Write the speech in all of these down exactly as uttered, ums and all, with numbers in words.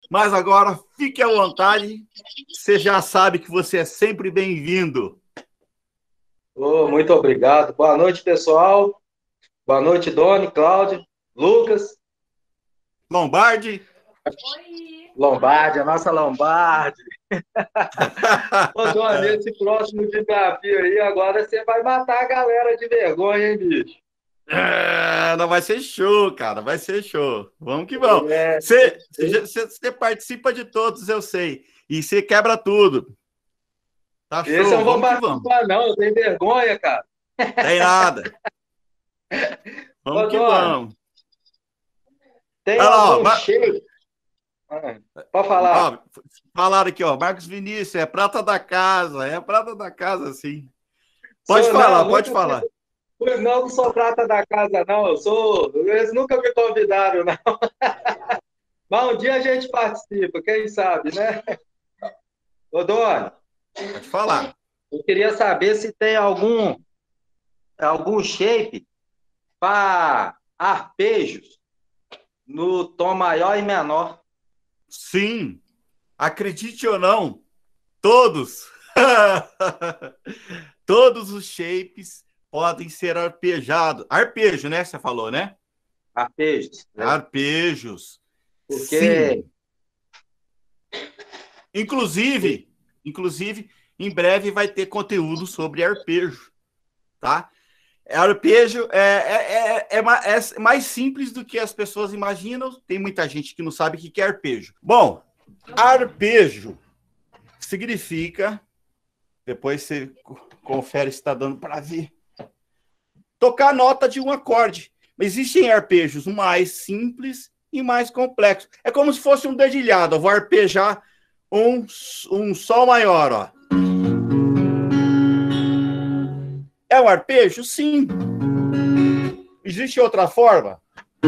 Mas agora, fique à vontade. Você já sabe que você é sempre bem-vindo. Oh, muito obrigado. Boa noite, pessoal. Boa noite, Doni, Cláudio, Lucas. Lombardi. Lombardi, a nossa Lombardi. Ô, Doni, esse próximo desafio aí, agora você vai matar a galera de vergonha, hein, bicho? É, não vai ser show, cara. Vai ser show. Vamos que vamos. É, Você, você, você participa de todos, eu sei. E você quebra tudo. Tá esse eu show. não vou Vamos que vamos. participar, não. Eu tenho vergonha, cara. Tem nada. Ô, Vamos que Doni, vamos. tem Olha lá, ó. algum Mar... shape? Ah, pode falar. ó, falaram aqui, ó. Marcos Vinícius é prata da casa. É prata da casa, sim. Pode Sou falar, não, pode nunca fui. falar. Pois não, não sou prata da casa, não. Eu sou. Eles nunca me convidaram, não. Mas um dia a gente participa, quem sabe, né? Ô, Doni, Pode falar. eu queria saber se tem algum, algum shape para arpejos no tom maior e menor. Sim. Acredite ou não, todos. Todos os shapes podem ser arpejados. Arpejo, né? Você falou, né? Arpejos, né? Arpejos. Porque Sim. Inclusive, inclusive, em breve vai ter conteúdo sobre arpejo, tá? Arpejo é, é, é, é, é mais simples do que as pessoas imaginam. Tem muita gente que não sabe o que é arpejo. Bom, arpejo significa, depois você confere se está dando para ver, tocar a nota de um acorde. Existem arpejos mais simples e mais complexos. É como se fosse um dedilhado. Eu vou arpejar um, um sol maior, ó. É um arpejo? Sim. Existe outra forma?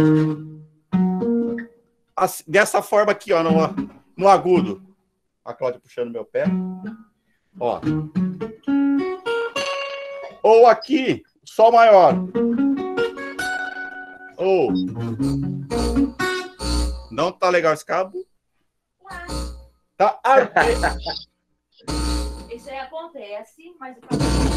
Dessa forma aqui, ó, no, no agudo. A Cláudia puxando meu pé. Ó. Ou aqui, sol maior. Ou. Não tá legal esse cabo? Tá arpejo. Isso aí acontece, mas o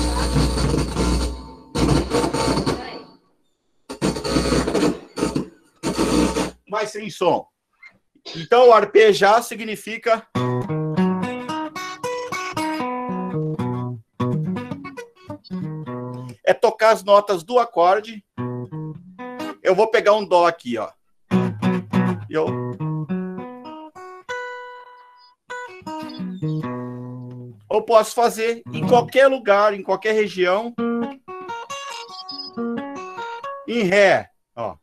Mas sem som. Então, arpejar significa é tocar as notas do acorde. Eu vou pegar um dó aqui, ó. Eu ou posso fazer em qualquer lugar, em qualquer região. Em ré, ó.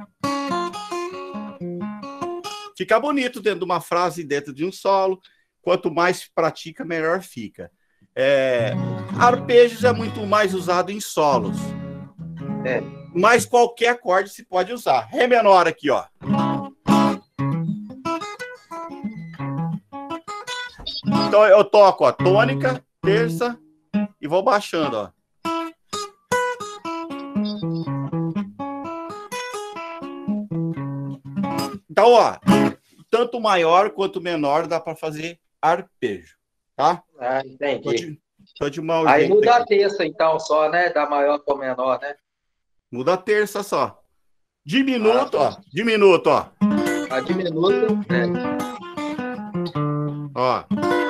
Fica bonito dentro de uma frase, dentro de um solo. Quanto mais pratica, melhor fica. É, arpejos é muito mais usado em solos. é, Mas qualquer acorde se pode usar. Ré menor aqui, ó. Então eu toco, ó, tônica, terça e vou baixando, ó. Então, ó, tanto maior quanto menor dá para fazer arpejo, tá? ah, Tô entendi. de, tô de mau Aí jeito muda a aqui. terça, então, só, né? Da maior para menor, né? Muda a terça só. Ah, Diminuto, tá. ó. Diminuto, ó. A diminuta, né? Ó.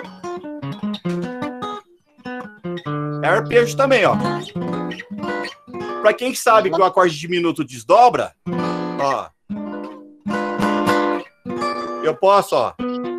É arpejo também, ó. Para quem sabe que o acorde diminuto desdobra, ó. Eu posso, ó.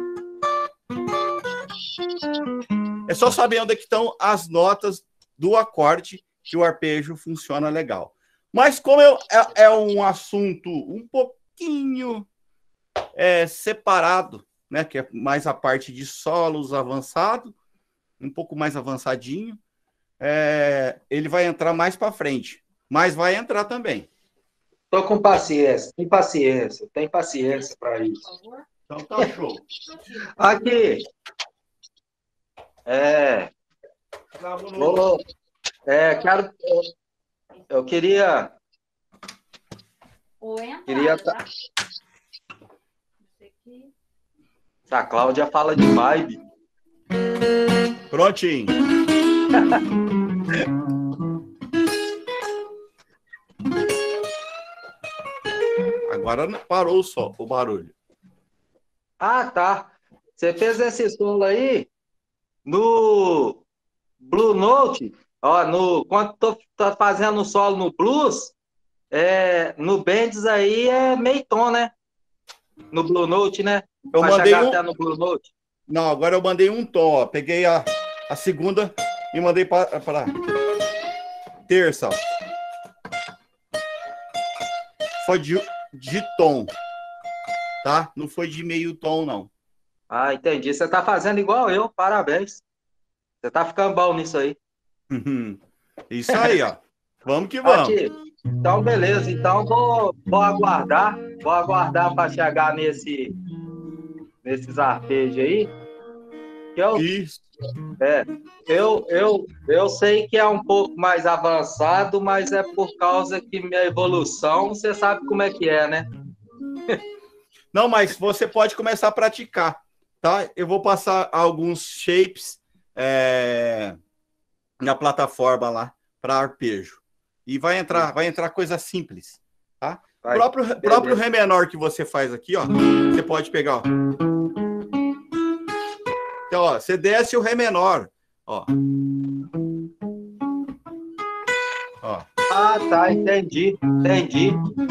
É só saber onde é que estão as notas do acorde que o arpejo funciona legal. Mas como eu, é, é um assunto um pouquinho é, separado, né, que é mais a parte de solos avançado, um pouco mais avançadinho, é, ele vai entrar mais para frente, mas vai entrar também. Tô com paciência, tem paciência, tem paciência para isso. Então tá show. Aqui, é, vou, é, quero, eu queria, Ou entrar, queria, tá? Isso aqui. A Cláudia fala de vibe. Prontinho. Agora parou só o barulho. Ah, tá. Você fez esse solo aí no Blue Note, ó, no, quando tô, tô fazendo o solo no blues, é, no Bendis aí é meio tom, né? No Blue Note, né? Eu Pra mandei chegar um... até no Blue Note. Não, agora eu mandei um tom, ó. Peguei a, a segunda e mandei para terça, ó. Foi de, de tom, tá? Não foi de meio tom, não. Ah, entendi. Você tá fazendo igual eu, parabéns. Você tá ficando bom nisso aí. Isso aí, ó. Vamos que vamos. Aqui. Então, beleza. Então, vou, vou aguardar. Vou aguardar para chegar nesse, nesses arpejos aí. Que eu, Isso. é, eu, eu, eu sei que é um pouco mais avançado, mas é por causa que minha evolução, você sabe como é que é, né? Não, mas você pode começar a praticar, tá? Eu vou passar alguns shapes é, na plataforma lá para arpejo. E vai entrar, vai entrar coisa simples, tá? O próprio, próprio Ré menor que você faz aqui, ó, você pode pegar, ó. Então, ó, você desce o Ré menor, ó. Ó. Ah, tá, entendi, entendi.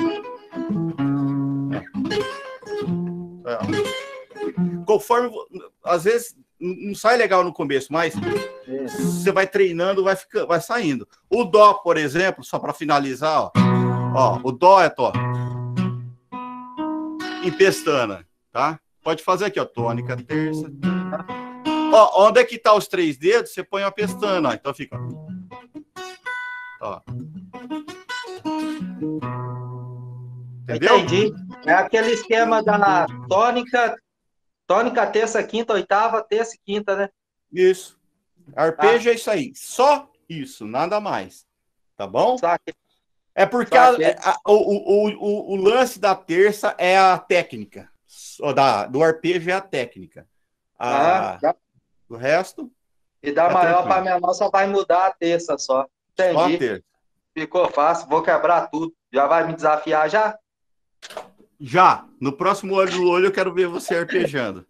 É. Conforme, às vezes, não sai legal no começo, mas é. Você vai treinando, vai, ficando, vai saindo. O Dó, por exemplo, só para finalizar, ó, ó, o Dó é Tó em pestana, tá? Pode fazer aqui, ó, tônica, terça. Ó, onde é que tá os três dedos? Você põe a pestana, ó, então fica, ó. Entendeu? Entendi. É aquele esquema da tônica, tônica, terça, quinta, oitava, terça e quinta, né? Isso. Arpejo ah. é isso aí. Só isso, nada mais. Tá bom? Saque. É porque a, a, o, o, o, o lance da terça é a técnica. Da, do arpejo é a técnica. A, ah, o resto. E da é maior para menor só vai mudar a terça só. Entendi. Só a terça. Ficou fácil. Vou quebrar tudo. Já vai me desafiar já? Já. No próximo olho do olho eu quero ver você arpejando.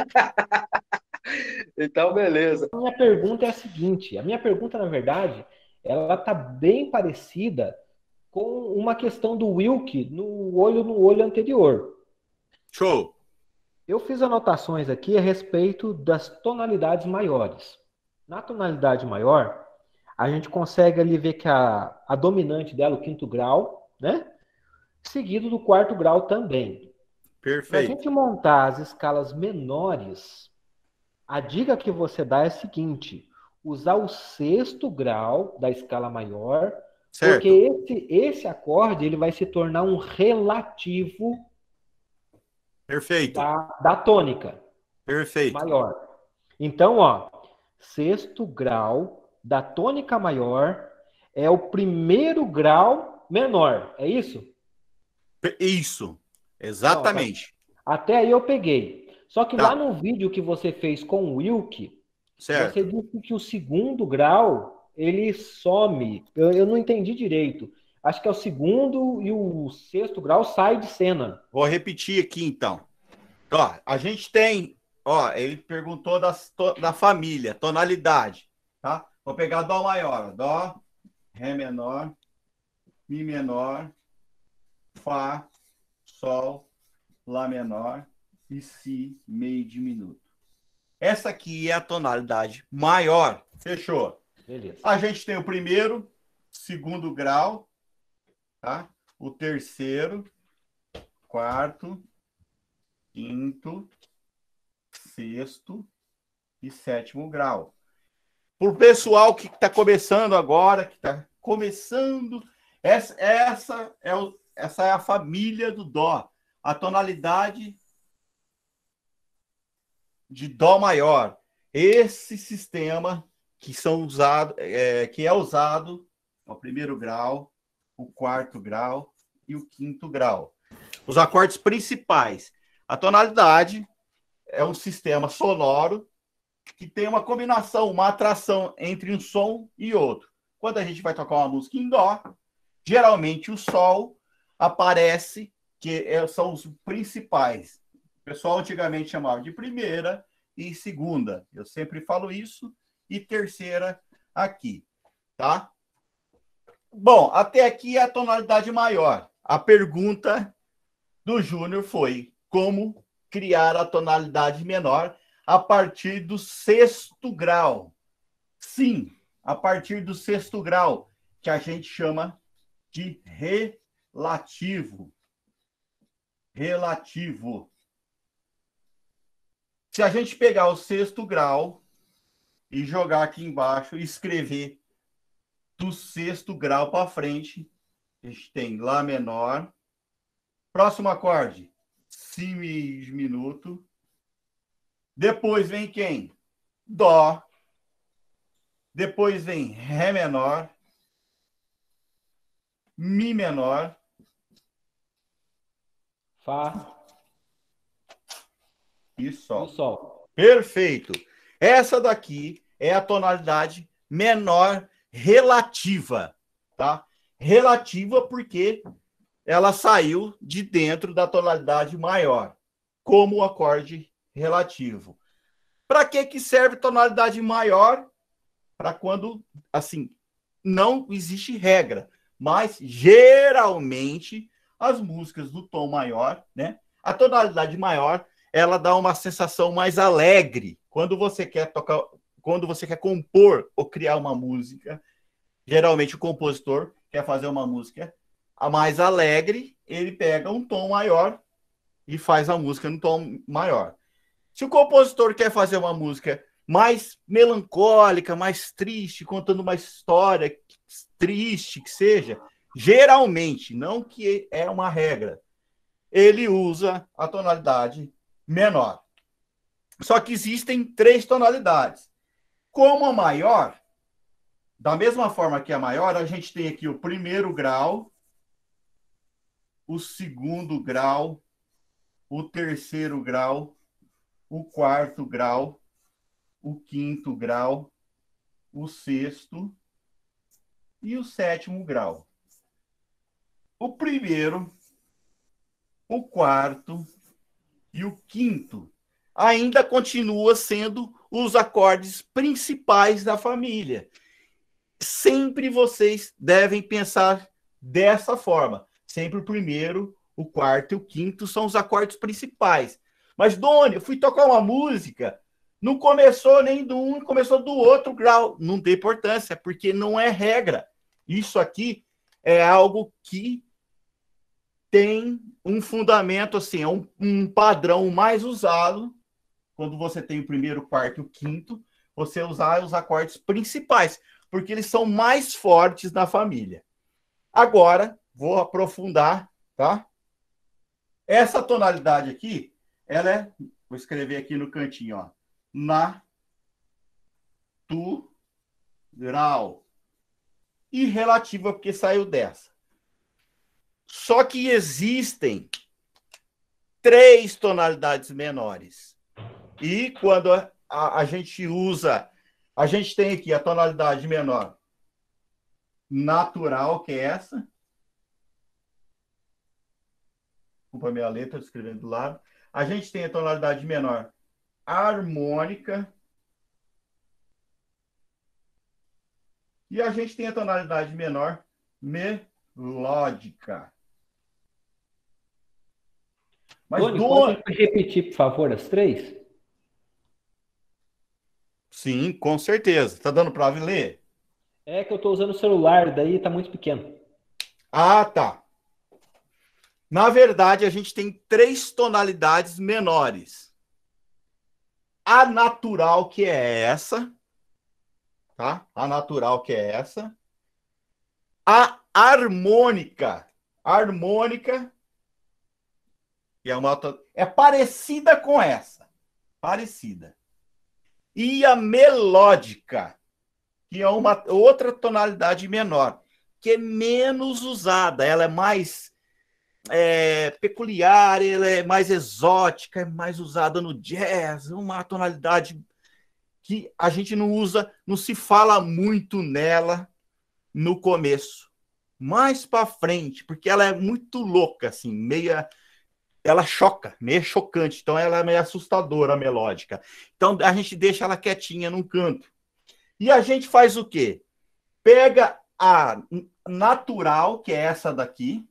Então, beleza. A minha pergunta é a seguinte. A minha pergunta, na verdade, ela tá bem parecida com uma questão do Wilk no olho no olho anterior. Show! Eu fiz anotações aqui a respeito das tonalidades maiores. Na tonalidade maior, a gente consegue ali ver que a, a dominante dela, o quinto grau, né? Seguido do quarto grau também. Perfeito. Para a gente montar as escalas menores, a dica que você dá é a seguinte: usar o sexto grau da escala maior, certo. Porque esse, esse acorde ele vai se tornar um relativo Perfeito. Da, da tônica. Perfeito. Maior. Então, ó, sexto grau da tônica maior é o primeiro grau menor. É isso? Isso. Exatamente. Não, até aí eu peguei. Só que tá. Lá no vídeo que você fez com o Wilk, certo. Você disse que o segundo grau ele some. Eu, eu não entendi direito. Acho que é o segundo e o sexto grau sai de cena. Vou repetir aqui, então. Ó, a gente tem... Ó, ele perguntou das, to, da família, tonalidade, tá? Vou pegar Dó maior. Dó, Ré menor, Mi menor, Fá, Sol, Lá menor e Si meio diminuto. Essa aqui é a tonalidade maior. Fechou? Beleza. A gente tem o primeiro, segundo grau, tá? O terceiro, quarto, quinto, sexto e sétimo grau. Para o pessoal que está começando agora, que está começando, essa, essa, é o, essa é a família do Dó. A tonalidade de Dó maior. Esse sistema que, são usado, é, que é usado no primeiro grau, o quarto grau e o quinto grau. Os acordes principais. A tonalidade é um sistema sonoro que tem uma combinação, uma atração entre um som e outro. Quando a gente vai tocar uma música em dó, geralmente o sol aparece, que são os principais. O pessoal antigamente chamava de primeira e segunda. Eu sempre falo isso. E terceira aqui, tá? Bom, até aqui é a tonalidade maior. A pergunta do Júnior foi como criar a tonalidade menor a partir do sexto grau. Sim, a partir do sexto grau, que a gente chama de relativo. Relativo. Se a gente pegar o sexto grau e jogar aqui embaixo e escrever do sexto grau para frente, a gente tem Lá menor. Próximo acorde, Si diminuto. Depois vem quem? Dó. Depois vem Ré menor. Mi menor. Fá. E Sol. E Sol. Perfeito. Essa daqui é a tonalidade menor relativa, tá? Relativa porque ela saiu de dentro da tonalidade maior, como o acorde relativo. Para que que serve tonalidade maior? Para quando, assim, não existe regra, mas geralmente as músicas do tom maior, né? A tonalidade maior, ela dá uma sensação mais alegre. Quando você quer tocar, quando você quer compor ou criar uma música, geralmente o compositor quer fazer uma música a mais alegre, ele pega um tom maior e faz a música no tom maior. Se o compositor quer fazer uma música mais melancólica, mais triste, contando uma história triste que seja, geralmente, não que é uma regra, ele usa a tonalidade menor. Só que existem três tonalidades. Como a maior, da mesma forma que a maior, a gente tem aqui o primeiro grau, o segundo grau, o terceiro grau, o quarto grau, o quinto grau, o sexto e o sétimo grau. O primeiro, o quarto e o quinto ainda continua sendo os acordes principais da família. Sempre vocês devem pensar dessa forma. Sempre o primeiro, o quarto e o quinto são os acordes principais. Mas, Doni, eu fui tocar uma música, não começou nem do um, começou do outro grau. Não tem importância, porque não é regra. Isso aqui é algo que tem um fundamento, assim, é um, um padrão mais usado quando você tem o primeiro, o quarto e o quinto, você usar os acordes principais, porque eles são mais fortes na família. Agora, vou aprofundar, tá? Essa tonalidade aqui, ela é, vou escrever aqui no cantinho, ó, natural. E relativa, porque saiu dessa. Só que existem três tonalidades menores. E quando a, a, a gente usa, a gente tem aqui a tonalidade menor natural, que é essa. Desculpa a minha letra, estou escrevendo do lado. A gente tem a tonalidade menor harmônica. E a gente tem a tonalidade menor melódica. Mas Tony, do... pode repetir, por favor, as três? Sim, com certeza. Tá dando para ler? É que eu estou usando o celular, daí tá muito pequeno. Ah, tá. Na verdade, a gente tem três tonalidades menores. A natural, que é essa, tá? A natural, que é essa. A harmônica. A harmônica é, uma, é parecida com essa. Parecida. E a melódica, que é uma outra tonalidade menor, que é menos usada. Ela é mais... é, peculiar, ela é mais exótica, é mais usada no jazz, uma tonalidade que a gente não usa, não se fala muito nela no começo. Mais para frente, porque ela é muito louca, assim, meia... Ela choca, meio chocante, então ela é meio assustadora, a melódica. Então a gente deixa ela quietinha num canto. E a gente faz o quê? Pega a natural, que é essa daqui,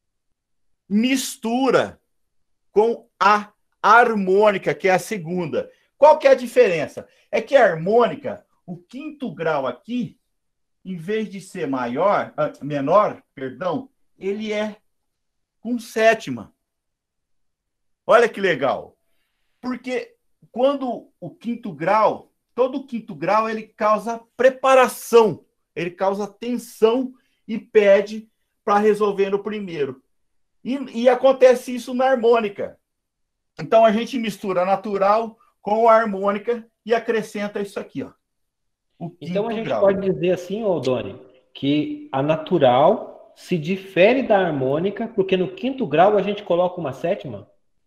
mistura com a harmônica, que é a segunda. Qual que é a diferença? É que a harmônica, o quinto grau aqui, em vez de ser maior, menor, perdão, ele é com sétima. Olha que legal. Porque quando o quinto grau, todo o quinto grau, ele causa preparação, ele causa tensão e pede para resolver no primeiro. E, e acontece isso na harmônica. Então a gente mistura a natural com a harmônica e acrescenta isso aqui, ó. Então a gente grau. pode dizer assim, ô Doni, que a natural se difere da harmônica, porque no quinto grau a gente coloca uma sétima?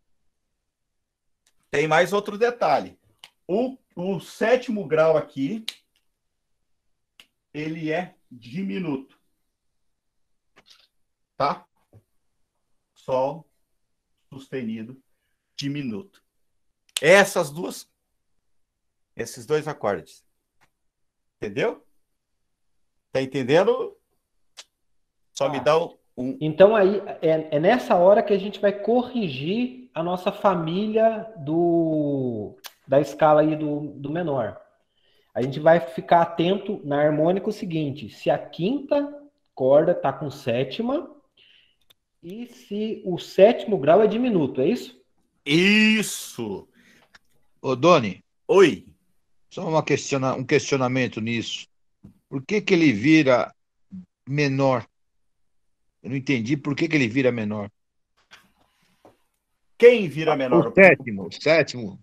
Tem mais outro detalhe. O, o sétimo grau aqui, ele é diminuto. Tá? Sol sustenido diminuto. Essas duas, esses dois acordes. Entendeu? Tá entendendo? Só ah. me dá um... Então aí é, é nessa hora que a gente vai corrigir a nossa família do, da escala aí do, do menor. A gente vai ficar atento na harmônica o seguinte, se a quinta corda está com sétima e se o sétimo grau é diminuto, é isso? Isso! Ô, Doni. Oi. Só uma questiona, um questionamento nisso. Por que que ele vira menor? Eu não entendi por que que ele vira menor. Quem vira menor? O sétimo, sétimo,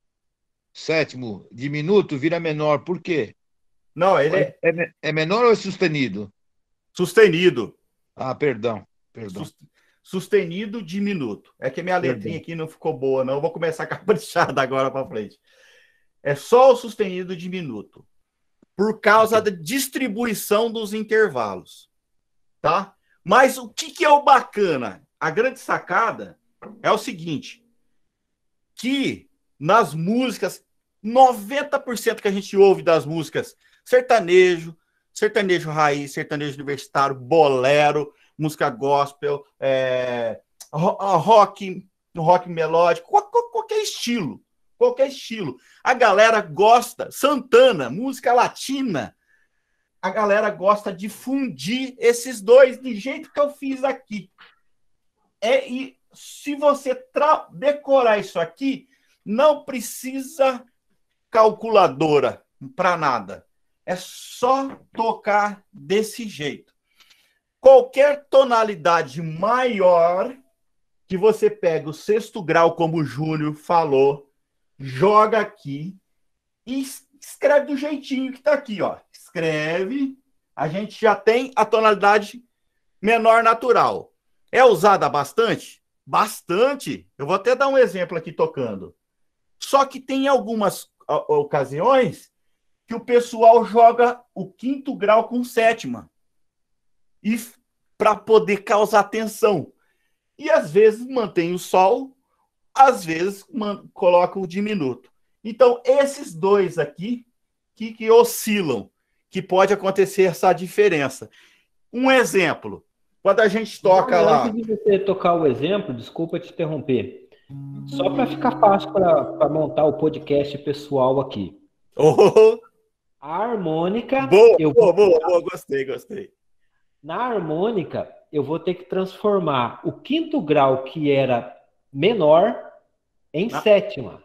sétimo, diminuto vira menor, por quê? Não, ele é... É, é menor ou é sustenido? Sustenido. Ah, perdão, perdão. Sustenido diminuto. É que minha letrinha aqui não ficou boa, não. Eu vou começar a caprichar da agora para frente. É só o sustenido diminuto. Por causa da distribuição dos intervalos. Tá? Mas o que, que é o bacana? A grande sacada é o seguinte, que nas músicas, noventa por cento que a gente ouve das músicas sertanejo, sertanejo raiz, sertanejo universitário, bolero, música gospel, é, rock, rock melódico, qualquer estilo, qualquer estilo. A galera gosta, Santana, música latina, a galera gosta de fundir esses dois, de jeito que eu fiz aqui. É, e se você decorar isso aqui, não precisa calculadora para nada. É só tocar desse jeito. Qualquer tonalidade maior que você pega o sexto grau, como o Júnior falou, joga aqui e escreve do jeitinho que está aqui, ó. Escreve, a gente já tem a tonalidade menor natural. É usada bastante? Bastante. Eu vou até dar um exemplo aqui tocando. Só que tem algumas ocasiões que o pessoal joga o quinto grau com sétima. E para poder causar tensão. E às vezes mantém o sol, às vezes coloca o diminuto. Então, esses dois aqui que, que oscilam, que pode acontecer essa diferença. Um exemplo. Quando a gente toca Não, lá... Antes de você tocar o exemplo, desculpa te interromper. Só para ficar fácil para montar o podcast pessoal aqui. Oh. A harmônica... Boa, eu boa, vou... boa, boa, gostei, gostei. Na harmônica, eu vou ter que transformar o quinto grau, que era menor, em Na... sétima.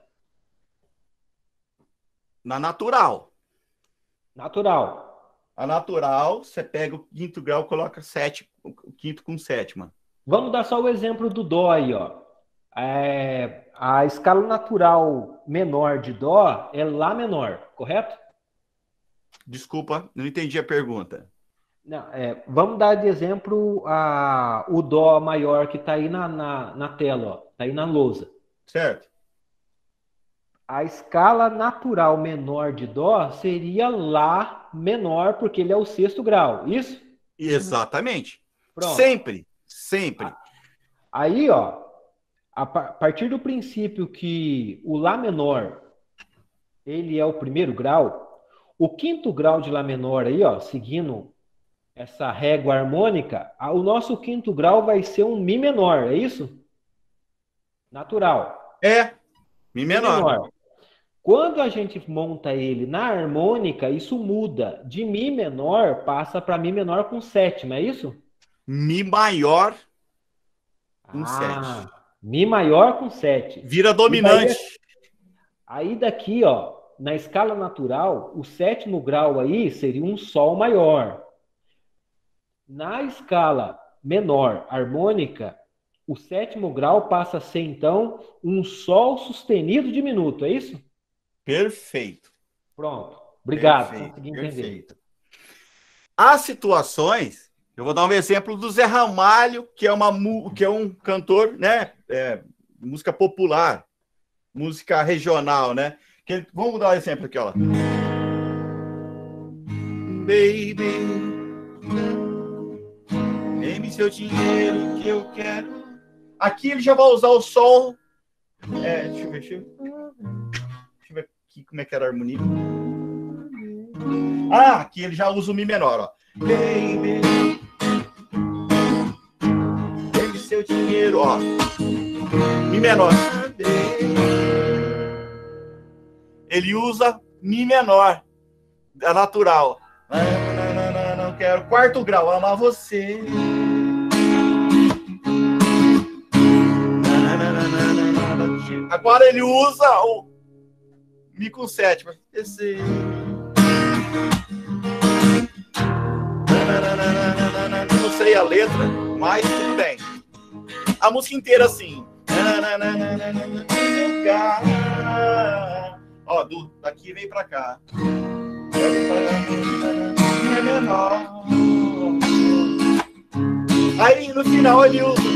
Na natural. Natural. A natural, você pega o quinto grau, coloca sete, o quinto com sétima. Vamos dar só o exemplo do dó aí, ó. É, a escala natural menor de dó é lá menor, correto? Desculpa, não entendi a pergunta. Não, é, vamos dar de exemplo a, o Dó maior que está aí na, na, na tela, ó, tá aí na lousa. Certo. A escala natural menor de Dó seria Lá menor, porque ele é o sexto grau, isso? Exatamente. Pronto. Sempre, sempre. Aí, ó, a partir do princípio que o Lá menor, ele é o primeiro grau, o quinto grau de Lá menor aí, ó, seguindo essa régua harmônica, o nosso quinto grau vai ser um Mi menor, é isso? Natural. É, Mi menor. Mi menor. Quando a gente monta ele na harmônica, isso muda. De Mi menor, passa para Mi menor com sétima, é isso? Mi maior com ah, sete. Mi maior com sete. Vira dominante. Daí, aí daqui, ó, na escala natural, o sétimo grau aí seria um Sol maior. Na escala menor harmônica, o sétimo grau passa a ser, então, um Sol sustenido diminuto, é isso? Perfeito. Pronto. Obrigado. Perfeito, Consegui entender. Perfeito. Há situações, eu vou dar um exemplo do Zé Ramalho, que é, uma, que é um cantor, né? É, música popular, música regional, né? Que, vamos dar um exemplo aqui, ó. Baby, dê-me seu dinheiro que eu quero. Aqui ele já vai usar o Sol. É, deixa eu ver, deixa eu ver. Deixa eu ver aqui como é que era a harmonia. Ah, aqui ele já usa o Mi menor, ó. Baby, dê-me seu dinheiro, ó. Mi menor. Ele usa Mi menor. É natural. Não, não, não, não, não quero. Quarto grau, amar você. Agora ele usa o Mi com sétima. Esse... Não sei a letra, mas tudo bem. A música inteira assim. Ó, do, daqui vem pra cá. É menor. Aí no final ele usa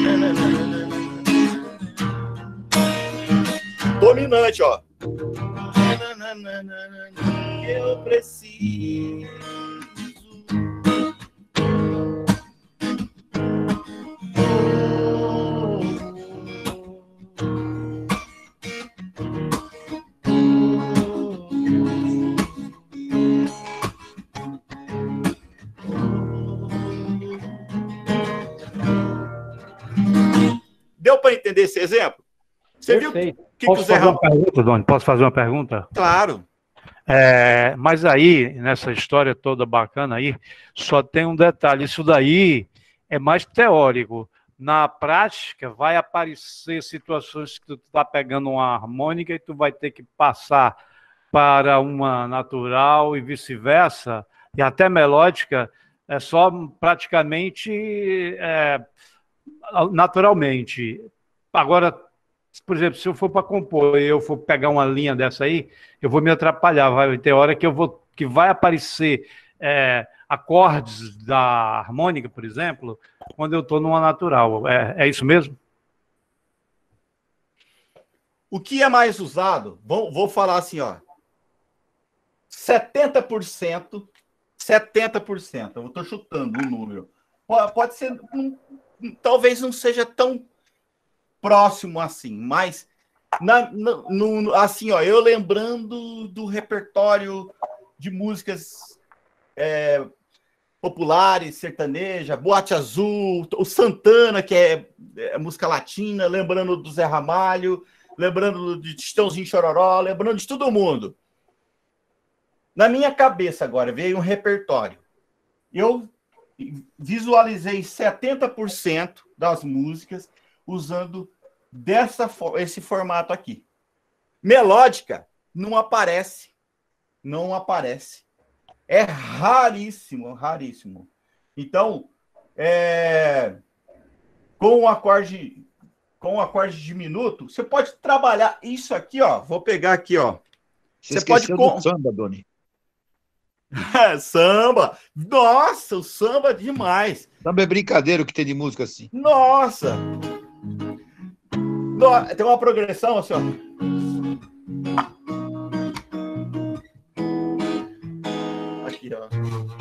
dominante, ó. Eu preciso. Deu para entender esse exemplo? Você Perfeito. viu que, Posso que o Zé fazer uma Ramalho... pergunta, Doni? Posso fazer uma pergunta? Claro. É, mas aí, nessa história toda bacana aí, só tem um detalhe. Isso daí é mais teórico. Na prática, vai aparecer situações que tu está pegando uma harmônica e tu vai ter que passar para uma natural e vice-versa, e até melódica, é só praticamente é, naturalmente. Agora, por exemplo, se eu for para compor e eu for pegar uma linha dessa aí, eu vou me atrapalhar. Vai ter hora que eu vou que vai aparecer é, acordes da harmônica, por exemplo, quando eu estou numa natural. É, é isso mesmo? O que é mais usado? Vou, vou falar assim, ó. setenta por cento, setenta por cento. Eu estou chutando um número. Pode, pode ser, um, talvez não seja tão próximo assim, mas na, no, no, assim, ó, eu lembrando do repertório de músicas é, populares, sertaneja, Boate Azul, o Santana, que é, é música latina, lembrando do Zé Ramalho, lembrando de Tistãozinho Chororó, lembrando de todo mundo. Na minha cabeça agora veio um repertório. Eu visualizei setenta por cento das músicas usando dessa, esse formato aqui. Melódica não aparece. Não aparece. É raríssimo, raríssimo. Então, é, com o acorde, com o acorde diminuto, você pode trabalhar isso aqui, ó. Vou pegar aqui, ó. Você, você esqueceu pode do samba, Doni. Samba! Nossa, o samba é demais! Samba é brincadeira o que tem de música assim. Nossa! No- Tem uma progressão assim, ó. Aqui, ó.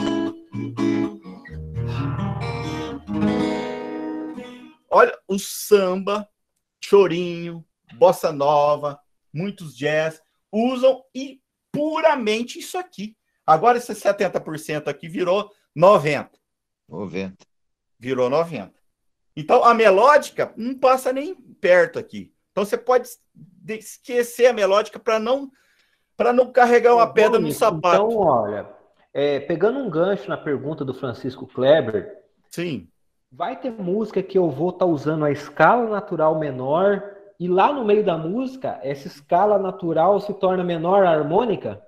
Olha, o samba, chorinho, bossa nova, muitos jazz usam e puramente isso aqui. Agora esse setenta por cento aqui virou noventa por cento. noventa. Virou noventa por cento. Então a melódica não passa nem perto aqui. Então você pode esquecer a melódica para não para não carregar uma pedra no sapato. Então, olha, é, pegando um gancho na pergunta do Francisco Kleber, sim. Vai ter música que eu vou estar tá usando a escala natural menor e lá no meio da música, essa escala natural se torna menor a harmônica?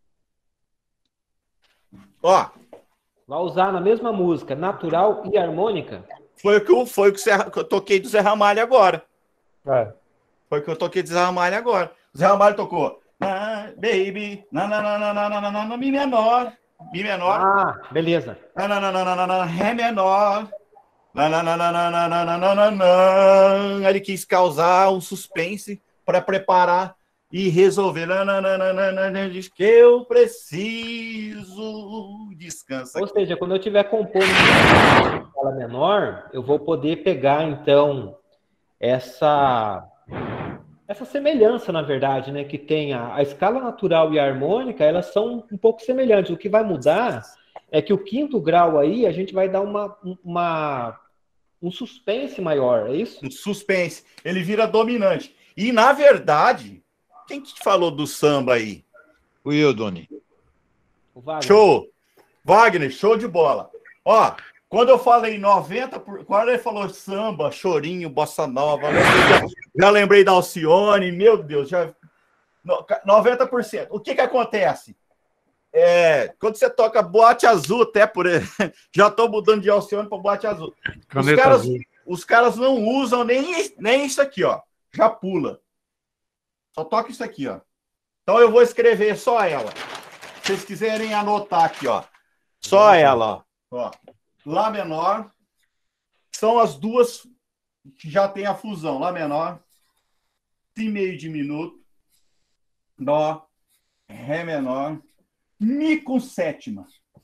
Ó. Vai usar na mesma música, natural e harmônica? Foi o que eu, foi o que, Zé, que eu toquei do Zé Ramalho agora. É. Foi o que eu toquei do Zé Ramalho agora. O Zé Ramalho tocou ah, baby, na, na, na, na, na, na, na, na, mi menor, mi menor. Ah, beleza. Na, na, na, na, na, na, na, ré menor. Na, na, na, na, na, na, na, na, na, na. Ele quis causar um suspense para preparar e resolver. Na, na, na, na, na, na, diz que eu preciso descansar. Ou seja, quando eu estiver compondo uma escala menor, eu vou poder pegar, então, essa, essa semelhança, na verdade, né? Que tem a, a escala natural e a harmônica, elas são um pouco semelhantes. O que vai mudar é que o quinto grau aí, a gente vai dar uma, uma, um suspense maior, é isso? Um suspense. Ele vira dominante. E, na verdade, quem que falou do samba aí? O eu, Doni. O Wagner. Show! Wagner, show de bola. Ó, quando eu falei noventa por cento, quando ele falou samba, chorinho, bossa nova, já, já lembrei da Alcione, meu Deus, já noventa por cento. O que que acontece? É, quando você toca Boate Azul, até por já estou mudando de Alcione para Boate Azul. Os caras, os caras não usam nem, nem isso aqui, ó. Já pula. Só toca isso aqui, ó. Então eu vou escrever só ela. Se vocês quiserem anotar aqui, ó. Só ela, ó. ó. Lá menor. São as duas que já tem a fusão. Lá menor. Si meio diminuto. Dó. Ré menor. Mi com sétima.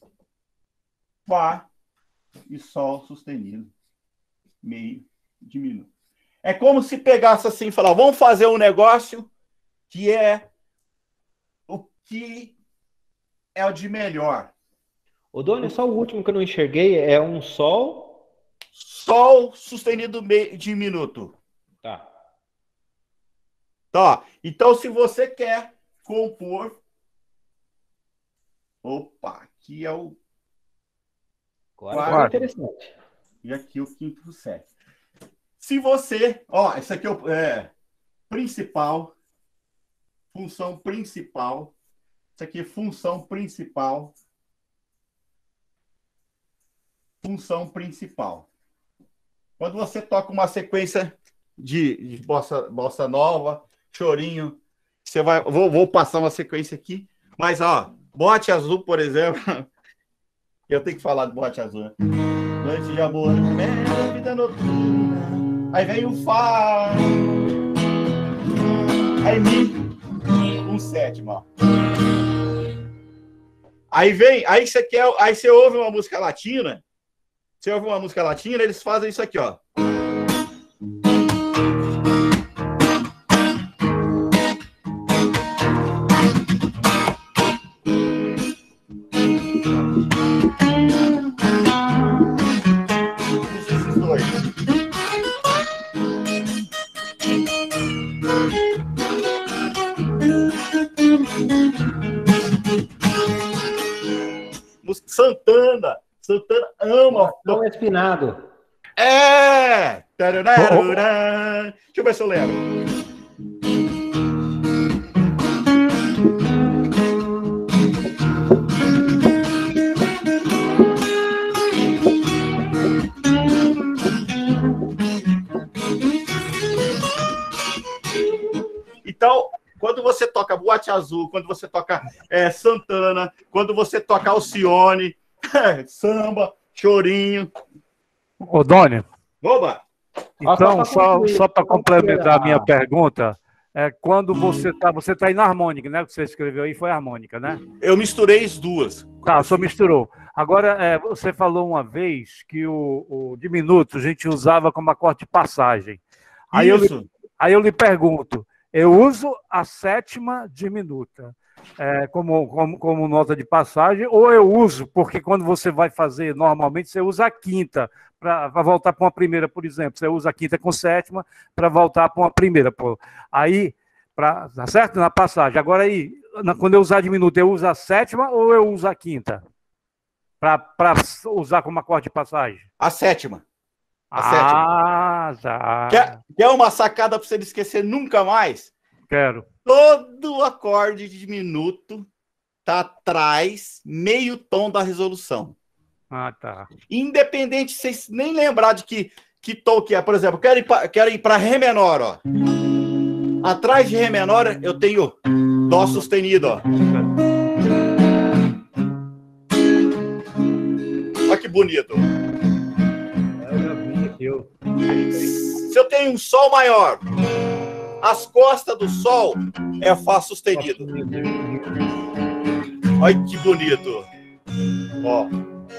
Fá e Sol sustenido. Meio diminuto. É como se pegasse assim e falar, vamos fazer um negócio que é o que é o de melhor. Ô, Doni, só o último que eu não enxerguei é um Sol. Sol sustenido meio diminuto. Tá. Tá. Então, se você quer compor... Opa, aqui é o... Agora quarto. É interessante. E aqui o quinto do sétimo. Se você... Ó, esse aqui é o é, principal. Função principal. Isso aqui é função principal. Função principal. Quando você toca uma sequência de, de bossa, bossa nova, chorinho, você vai... Vou, vou passar uma sequência aqui. Mas, ó, Boate Azul, por exemplo... Eu tenho que falar de Boate Azul, né? Noite de amor, minha vida noturna. Aí vem o Fá. Aí Mi, um sétimo, ó. Aí vem, aí você quer, aí você ouve uma música latina, você ouve uma música latina, eles fazem isso aqui, ó. Santana, Santana ama. Não é espinado. É! Tararara. Deixa eu ver se eu lembro. Então, Quando você toca Boate Azul, quando você toca é, Santana, quando você toca Alcione, samba, chorinho. Ô, Doni. Oba! Então, só, só para complementar a minha pergunta, é quando você está você tá aí na harmônica, né? O que você escreveu aí foi harmônica, né? Eu misturei as duas. Tá, só misturou. Agora, é, você falou uma vez que o, o diminuto a gente usava como acorde de passagem. Aí eu, lhe, aí eu lhe pergunto, eu uso a sétima diminuta é, como, como, como nota de passagem, ou eu uso, porque quando você vai fazer, normalmente você usa a quinta, para voltar para uma primeira, por exemplo. Você usa a quinta com sétima para voltar para uma primeira. Pô. Aí, pra, tá certo? Na passagem. Agora aí, na, quando eu usar diminuto, eu uso a sétima ou eu uso a quinta? Para usar como acorde de passagem? A sétima. A ah, sétima. Tá. Quer, quer uma sacada para você não esquecer nunca mais? Quero. Todo acorde de diminuto tá atrás, meio tom da resolução. Ah, tá. Independente, vocês nem lembrar de que, que tom que é. Por exemplo, quero ir pra, quero ir para Ré menor, ó. Atrás de Ré menor, eu tenho Dó sustenido, ó. Olha que bonito. Se eu tenho um Sol maior, as costas do Sol é Fá sustenido. Olha que bonito. Ó.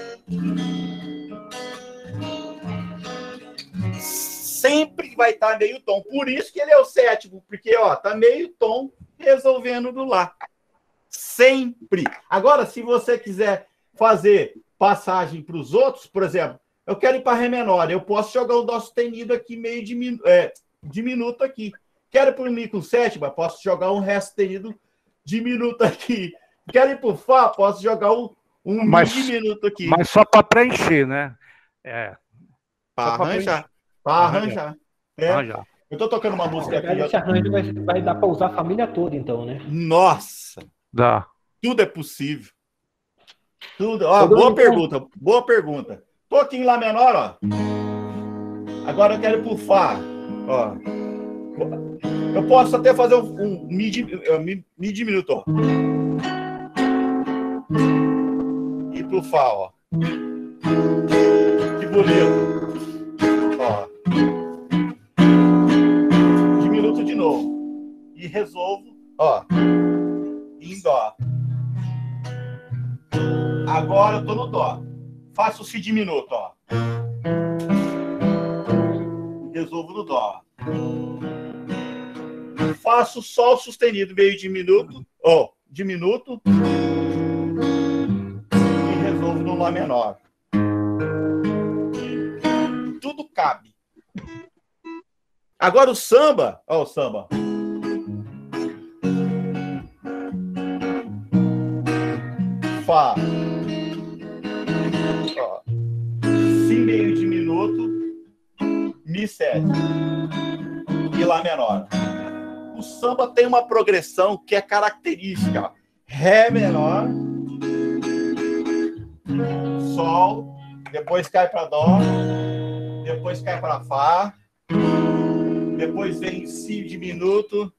Sempre vai estar meio tom. Por isso que ele é o sétimo, porque ó, tá meio tom resolvendo do Lá. Sempre. Agora, se você quiser fazer passagem para os outros, por exemplo, eu quero ir para Ré menor, eu posso jogar o Dó sustenido aqui meio diminu é, diminuto aqui. Quero ir para o Mi com sétima, posso jogar um Ré sustenido diminuto aqui. Quero ir para o Fá, posso jogar um, um mas, Mi diminuto aqui. Mas só para preencher, né? É. Para arranjar. Para arranjar. É. arranjar. Eu estou tocando uma música aqui. Esse arranjo vai, vai dar para usar a família toda, então, né? Nossa! Dá. Tudo é possível. Tudo. Ó, boa pergunta, boa pergunta. Tô aqui em Lá menor, ó. Agora eu quero ir pro Fá. Ó. Eu posso até fazer um, um Mi, mi, mi diminuto, ó. E pro Fá, ó. Que bonito. Ó. Diminuto de novo. E resolvo, ó. Em Dó. Agora eu tô no Dó. Faço o Si diminuto, ó. Resolvo no Dó. Faço Sol sustenido meio diminuto, ó, diminuto. E resolvo no Lá menor. Tudo cabe. Agora o samba, ó, o samba. Fá. Ó. Si meio diminuto, Mi sete e Lá menor. O samba tem uma progressão que é característica. Ó. Ré menor, Sol, depois cai para Dó, depois cai para Fá, depois vem Si diminuto.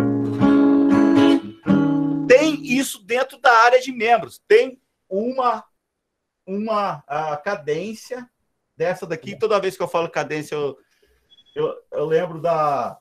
Tem isso dentro da área de membros. Tem uma, uma a cadência dessa daqui. Toda vez que eu falo cadência, eu, eu, eu lembro da,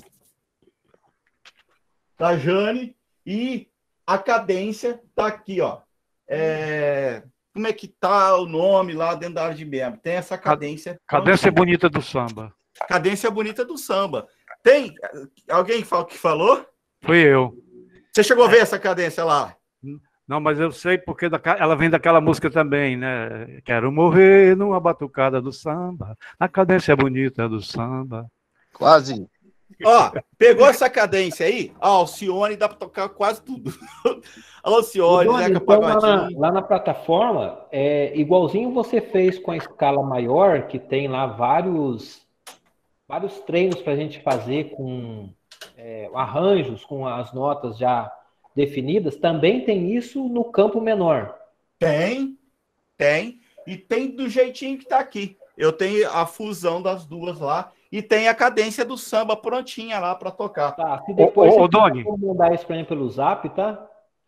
da Jane. E a cadência tá aqui, ó. É, como é que tá o nome lá dentro da área de membro? Tem essa cadência. Cadência bonita do samba. Cadência bonita do samba. Tem alguém que falou? Fui eu. Você chegou a ver essa cadência lá? Não, mas eu sei porque ela vem daquela música também, né? Quero morrer numa batucada do samba, na cadência bonita do samba. Quase. Ó, pegou essa cadência aí? Ó, Alcione dá para tocar quase tudo. Alcione, Zeca então, Pagodinho. Lá na, lá na plataforma, é igualzinho você fez com a escala maior, que tem lá vários, vários treinos para a gente fazer com é, arranjos, com as notas já definidas, também tem isso no campo menor. Tem, tem. E tem do jeitinho que tá aqui. eu tenho a fusão das duas lá e tem a cadência do samba prontinha lá para tocar. Tá, se depois ô, ô, você Doni. mandar isso para mim pelo Zap, tá?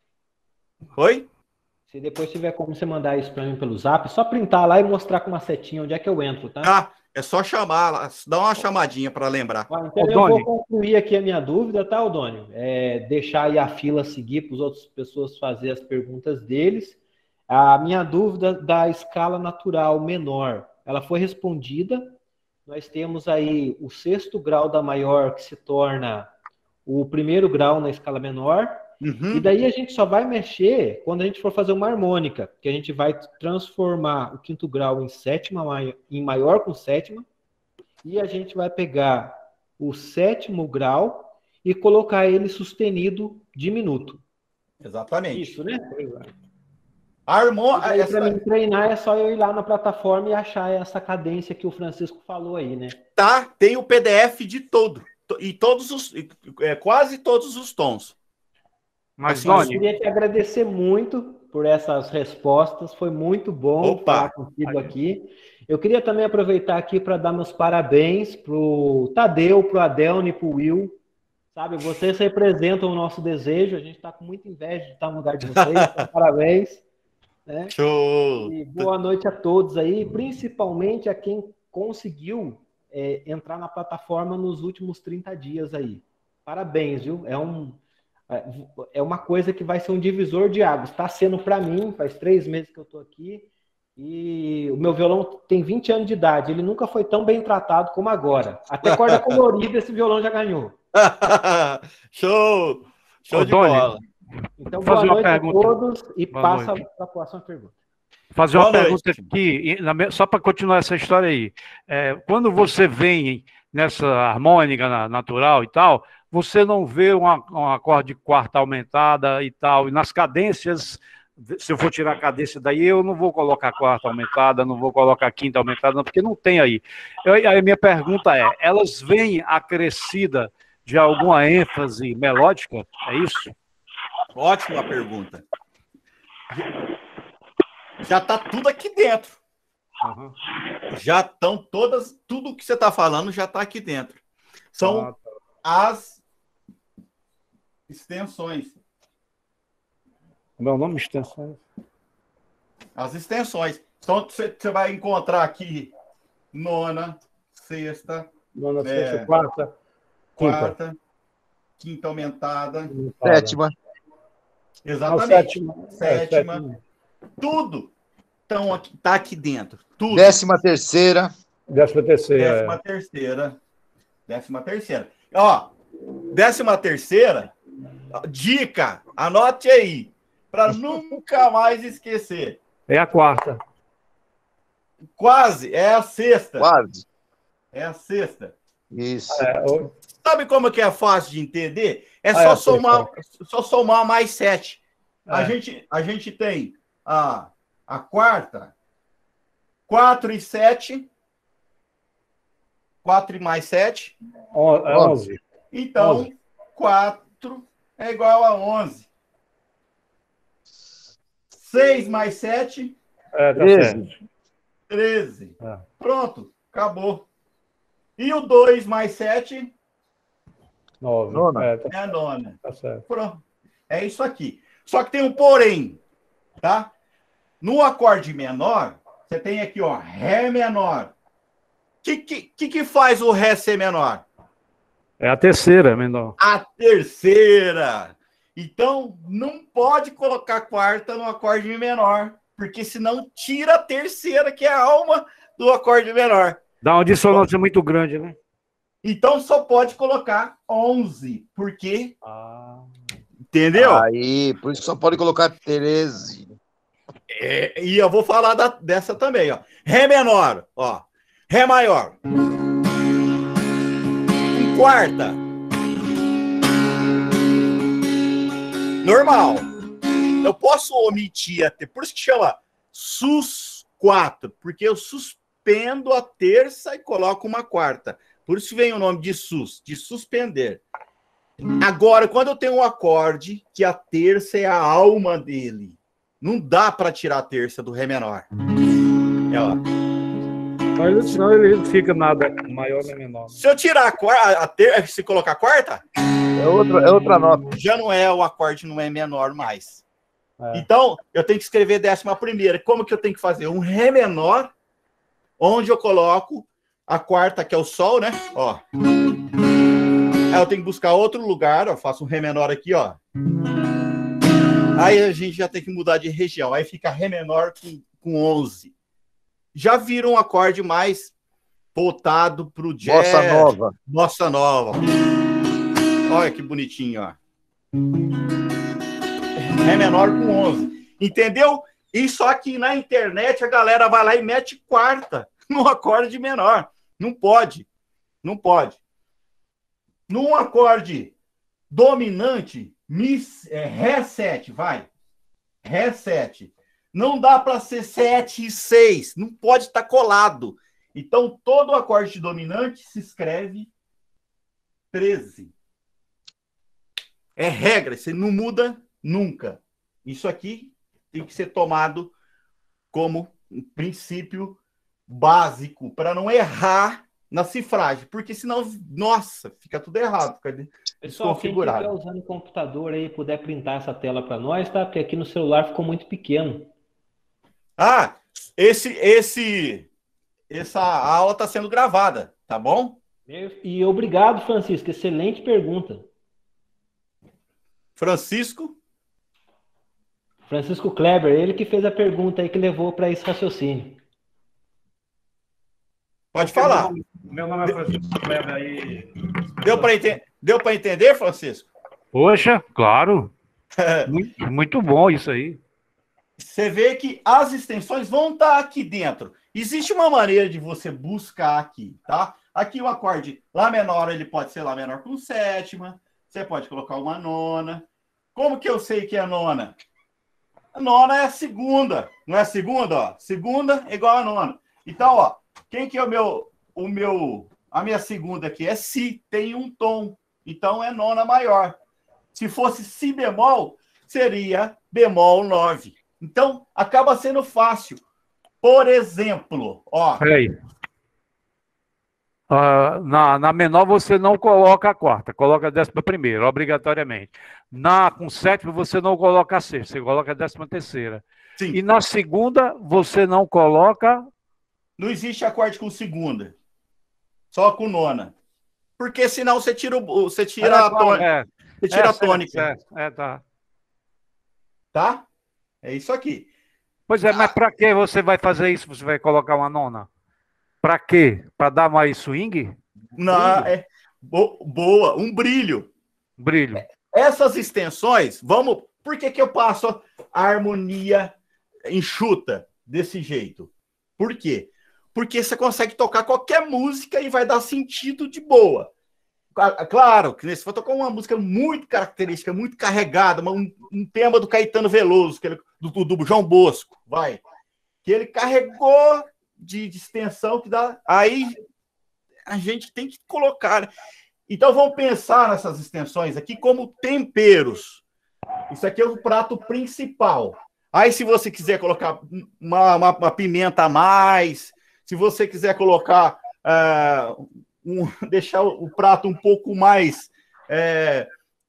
Oi? Se depois tiver como você mandar isso para mim pelo Zap, só printar lá e mostrar com uma setinha onde é que eu entro, tá? Ah, é só chamar, dá uma chamadinha para lembrar. Ah, então Ô, eu Doni. vou concluir aqui a minha dúvida, tá, Odônio? É, deixar aí a fila seguir para as outras pessoas fazer as perguntas deles. A minha dúvida da escala natural menor, ela foi respondida. Nós temos aí o sexto grau da maior, que se torna o primeiro grau na escala menor. Uhum. E daí a gente só vai mexer quando a gente for fazer uma harmônica, que a gente vai transformar o quinto grau em sétima, em maior com sétima, e a gente vai pegar o sétimo grau e colocar ele sustenido diminuto. Exatamente. Isso, né? A harmônica. Essa... Para mim treinar é só eu ir lá na plataforma e achar essa cadência que o Francisco falou aí, né? Tá, tem o P D F de todo. E todos os. É, quase todos os tons. Mas, assim, eu Doni, queria te agradecer muito por essas respostas. Foi muito bom Opa. falar contigo aqui. Eu queria também aproveitar aqui para dar meus parabéns para o Tadeu, para o Adelne e para o Will. Sabe, vocês representam o nosso desejo. A gente está com muita inveja de estar no lugar de vocês. Então, parabéns. Né? Show! E boa noite a todos aí, principalmente a quem conseguiu é, entrar na plataforma nos últimos trinta dias aí. Parabéns, viu? É, um, é uma coisa que vai ser um divisor de águas. Está sendo para mim, faz três meses que eu estou aqui, e o meu violão tem vinte anos de idade. Ele nunca foi tão bem tratado como agora. Até corda colorida esse violão já ganhou. Show! Show Ô, de Doni, bola! Então, Vou fazer boa uma noite pergunta. a todos e Boa passa noite. para a próxima pergunta. fazer uma Boa pergunta noite. aqui, na me- só para continuar essa história aí. É, quando você vem nessa harmônica na- natural e tal, você não vê uma, um acorde de quarta aumentada e tal, e nas cadências, se eu for tirar a cadência daí, eu não vou colocar quarta aumentada, não vou colocar quinta aumentada, não, porque não tem aí. Eu, aí a minha pergunta é, elas vêm acrescida de alguma ênfase melódica? É isso? Ótima pergunta. Já tá tudo aqui dentro. Uhum. Já estão todas, tudo que você está falando já está aqui dentro. São Ah, tá. as extensões. Meu nome é extensão. As extensões. Então, você você vai encontrar aqui nona, sexta, Nona, É. sexta, quarta, quinta. quarta, quinta aumentada. Sétima. Não, Exatamente. sétima. É, Sétima. sétima. Tudo tão aqui, tá aqui dentro. Tudo. Décima terceira. Décima terceira. Décima terceira. Décima terceira. Ó, décima terceira, dica, anote aí, para nunca mais esquecer. É a quarta. Quase, é a sexta. Quase. É a sexta. Isso. É, o- Sabe como que é fácil de entender? É Ah, só, é a sexta. somar, só somar mais sete. A, É. gente, a gente tem a, a quarta, quatro e sete. quatro e mais sete. on- é onze. Então, Onze. quatro é igual a onze. seis mais sete, É, tá Treze. certo. treze. É. Pronto, acabou. E o dois mais sete Nove. Nona. É, tá, é a nona. tá certo. Pronto. É isso aqui. Só que tem um porém, tá? No acorde menor, você tem aqui, ó, Ré menor. O que, que, que que faz o Ré ser menor? É a terceira, menor. A terceira. Então, não pode colocar quarta no acorde menor, porque senão tira a terceira, que é a alma do acorde menor. Dá uma dissonância muito grande, né? Então, só pode colocar onze, porque, Ah. entendeu? Aí, por isso só pode colocar treze. É, e eu vou falar da- dessa também, ó. Ré menor, ó. Ré maior. Em quarta. Normal. Eu posso omitir até. Por isso que chama sus quatro, porque eu suspendo a terça e coloco uma quarta. Por isso vem o nome de sus, de suspender. Agora, quando eu tenho um acorde que a terça é a alma dele, não dá para tirar a terça do Ré menor. É, ó. Não, ele, senão ele não fica nada maior nem menor. Se eu tirar a quarta, a ter, se colocar a quarta, É outra, é outra nota. já não é, o acorde não é menor mais. É. Então, eu tenho que escrever décima primeira. Como que eu tenho que fazer? Um Ré menor, onde eu coloco a quarta, que é o Sol, né? Ó. Aí eu tenho que buscar outro lugar, ó. Faço um Ré menor aqui, ó. Aí a gente já tem que mudar de região. Aí fica Ré menor com, com onze. Já vira um acorde mais voltado pro jazz. Bossa nova. Bossa nova. Olha que bonitinho, ó. Ré menor com onze. Entendeu? E só que na internet a galera vai lá e mete quarta no acorde menor. Não pode. Não pode. Num acorde dominante, mi, é, Ré sete, vai. Ré sete. Não dá para ser sete e seis. Não pode estar colado. Então, todo acorde dominante se escreve treze. É regra. Você não muda nunca. Isso aqui tem que ser tomado como um princípio básico para não errar na cifragem, porque senão, nossa, fica tudo errado, fica Pessoal, quem estiver usando o computador aí puder printar essa tela para nós, tá? Porque aqui no celular ficou muito pequeno. Ah, esse, esse, essa aula está sendo gravada, tá bom? E obrigado, Francisco, excelente pergunta. Francisco? Francisco Kleber, ele que fez a pergunta aí que levou para esse raciocínio. Pode falar. Meu nome é Francisco Kleber aí. Deu para ente... Deu para entender, Francisco? Poxa, claro. muito, muito bom isso aí. Você vê que as extensões vão estar aqui dentro. Existe uma maneira de você buscar aqui, tá? Aqui o acorde Lá menor, ele pode ser Lá menor com sétima. Você pode colocar uma nona. Como que eu sei que é nona? A nona é a segunda. Não é a segunda, ó? Segunda é igual a nona. Então, ó, quem que é o meu, o meu, a minha segunda aqui? É Si, tem um tom. Então, é nona maior. Se fosse Si bemol, seria bemol nove. Então, acaba sendo fácil. Por exemplo, ó. Peraí. Uh, na, na menor você não coloca a quarta, coloca a décima primeira, obrigatoriamente. Na com sétima você não coloca a sexta, você coloca a décima terceira. Sim. E na segunda você não coloca... Não existe acorde com segunda, só com nona. Porque senão você tira, o, você tira é, a tônica. É, você tira é, a tônica. É, é, tá. Tá? É isso aqui. Pois é, ah. Mas para que você vai fazer isso? Você vai colocar uma nona? Para quê? Para dar mais swing? Não, é bo boa, um brilho. Brilho. Essas extensões, vamos. Por que que eu passo a harmonia enxuta desse jeito? Por quê? Porque você consegue tocar qualquer música e vai dar sentido de boa. Claro, que se for tocar uma música muito característica, muito carregada, um, um tema do Caetano Veloso, que ele, do, do João Bosco, vai, que ele carregou de, de extensão que dá. Aí a gente tem que colocar. Então vamos pensar nessas extensões aqui como temperos. Isso aqui é o prato principal. Aí, se você quiser colocar uma, uma, uma pimenta a mais, se você quiser colocar, uh, um, deixar o, o prato um pouco mais. É,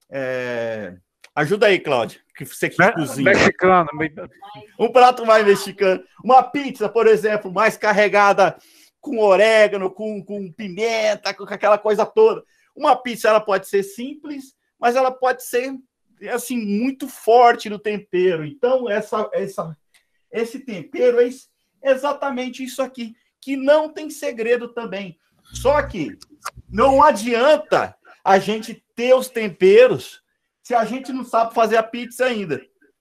é... Ajuda aí, Cláudio, que você que cozinha. Mexicano. Um prato mais mexicano. Uma pizza, por exemplo, mais carregada com orégano, com, com pimenta, com aquela coisa toda. Uma pizza ela pode ser simples, mas ela pode ser assim muito forte no tempero. Então, essa, essa, esse tempero é exatamente isso aqui, que não tem segredo também. Só que não adianta a gente ter os temperos se a gente não sabe fazer a pizza ainda.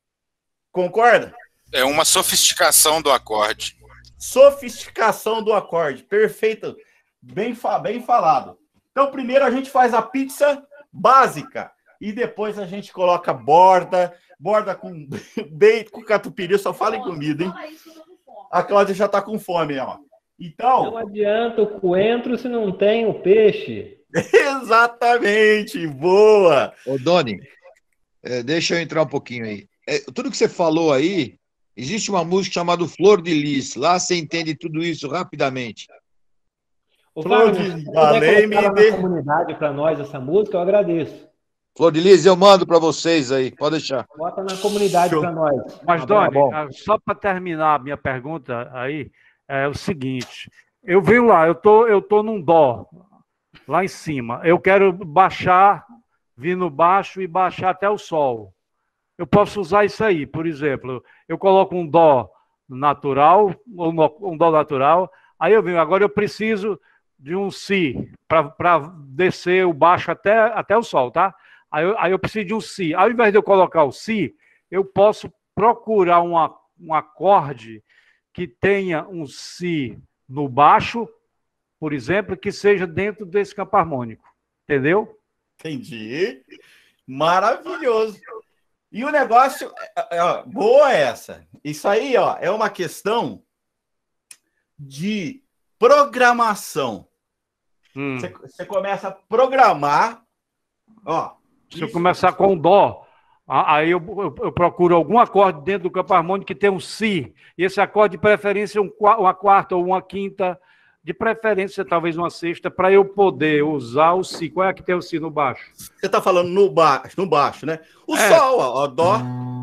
Concorda? É uma sofisticação do acorde. Sofisticação do acorde. Perfeito. Bem, bem falado. Então, primeiro a gente faz a pizza básica. E depois a gente coloca borda, borda com bacon, com catupiry, só fala em comida, hein? A Cláudia já tá com fome, ó. Então... Não adianta o coentro se não tem o peixe. Exatamente, boa! Ô, Doni, é, deixa eu entrar um pouquinho aí. É, tudo que você falou aí Existe uma música chamada Flor de Lis. Lá você entende tudo isso rapidamente. Ô, Flor Wagner, de se puder Aleme colocar lá de- na comunidade para nós essa música, eu agradeço. Flor de Lis, eu mando para vocês aí. Pode deixar. Bota na comunidade Show. para nós. Mas, Um Doni, abraço. bom. ah, só para terminar a minha pergunta aí, é o seguinte: eu venho lá, eu tô, eu tô num dó, lá em cima. Eu quero baixar, vir no baixo e baixar até o sol. Eu posso usar isso aí, por exemplo. Eu coloco um dó natural, ou no- um dó natural, aí eu venho, agora eu preciso de um si para descer o baixo até, até o sol, tá? Aí eu, aí eu preciso de um si. Ao invés de eu colocar o si, eu posso procurar uma, um acorde que tenha um si no baixo, por exemplo, que seja dentro desse campo harmônico. Entendeu? Entendi. Maravilhoso. E o negócio, é, é, ó, boa essa. Isso aí, ó, é uma questão de programação. Hum. Você, você começa a programar, ó. Se eu isso- começar com dó, a- aí eu, eu- eu procuro algum acorde dentro do campo harmônico que tenha um si. E esse acorde, de preferência, um qua- uma quarta ou uma quinta, de preferência, talvez uma sexta, para eu poder usar o si. Qual é que tem o si no baixo? Você tá falando no baixo, no baixo, né? O É. sol, ó, ó, dó.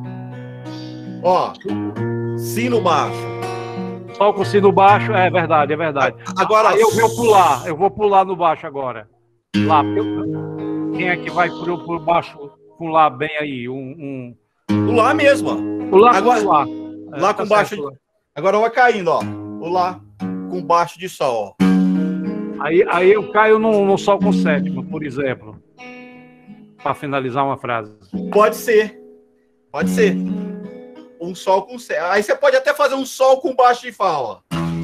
Ó, si no baixo. Sol com si no baixo, é verdade, é verdade. Agora, Aí eu vou pular, eu vou pular no baixo agora. Lá, eu- quem é que vai pro, pro baixo com lá bem aí? Um, o lá mesmo, ó. um... Pular Agora- com lá. lá É, com tá baixo certo. Agora vai caindo, ó. O lá com baixo de sol, ó. Aí, aí eu caio no, no sol com sétima, por exemplo. Para finalizar uma frase. Pode ser. Pode ser. Um sol com sé. Aí você pode até fazer um sol com baixo de fá, ó.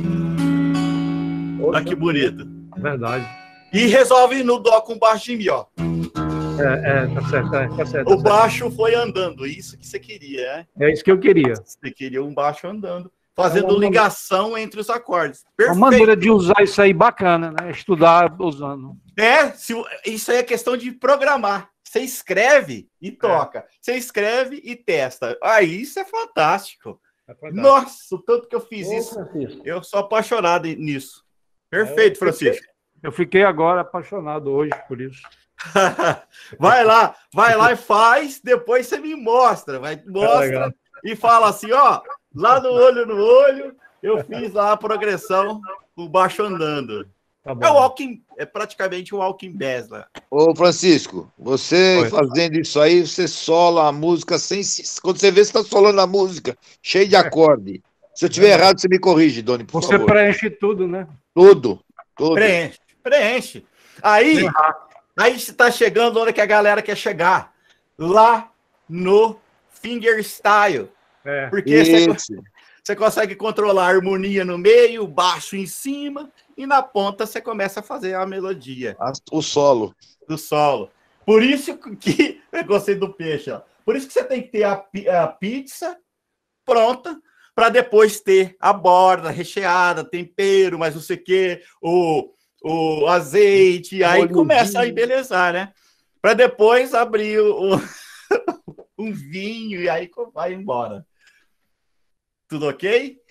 Olha que bonito. Verdade. E resolve no dó com baixo de mi, ó. É, é, tá certo, é, tá certo. O tá certo. baixo foi andando. Isso que você queria, né? É isso que eu queria. Você queria um baixo andando. Fazendo É uma- ligação entre os acordes. Uma Perfeito. maneira de usar isso aí bacana, né? Estudar usando. É, se, isso aí é questão de programar. Você escreve e toca. Você escreve e testa. Aí isso é fantástico. Nossa, o tanto que eu fiz Ô, isso. Francisco, Eu sou apaixonado nisso. Perfeito, Francisco. Eu fiquei agora apaixonado hoje por isso. Vai lá, vai lá e faz, depois você me mostra, vai, mostra legal. e fala assim, ó, lá no olho no olho, eu fiz lá a progressão do baixo andando. Tá É o bom. walking, é praticamente o walking bass lá. Ô, Francisco, você Oi. fazendo isso aí, você sola a música sem. se- Quando você vê, você está solando a música, cheio de acorde. Se eu tiver errado, você me corrige, Doni, por Você favor. preenche tudo, né? Tudo, tudo. Preenche, preenche. Aí, aí está chegando onde que a galera quer chegar, lá no fingerstyle, É. porque você, Isso. você consegue controlar a harmonia no meio, baixo em cima, e na ponta você começa a fazer a melodia A- O solo. do solo. Por isso que eu gostei do peixe, ó. Por isso que você tem que ter a, pi- a pizza pronta para depois ter a borda recheada, tempero, mas não sei o quê, o, o azeite, aí Molhozinho. começa a embelezar, né? Para depois abrir o, um vinho e aí vai embora. Tudo ok?